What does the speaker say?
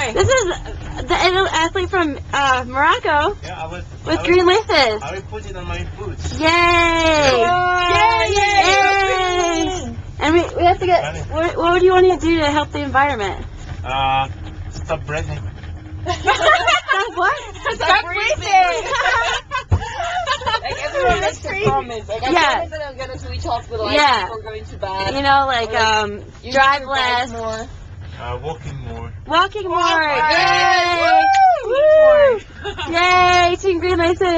Hi. This is the athlete from Morocco with green laces. I will put it on my boots. Yay! Yay! And we have to get. What would you want to do to help the environment? Stop breathing. Stop what? Stop breathing. Like everyone makes a promise. Like I promise that I'm gonna switch off the lights before going to bed. You know, like drive less. More. Walking more. Walking more. Yay! Yay! Woo! Yay! Team Green Laces.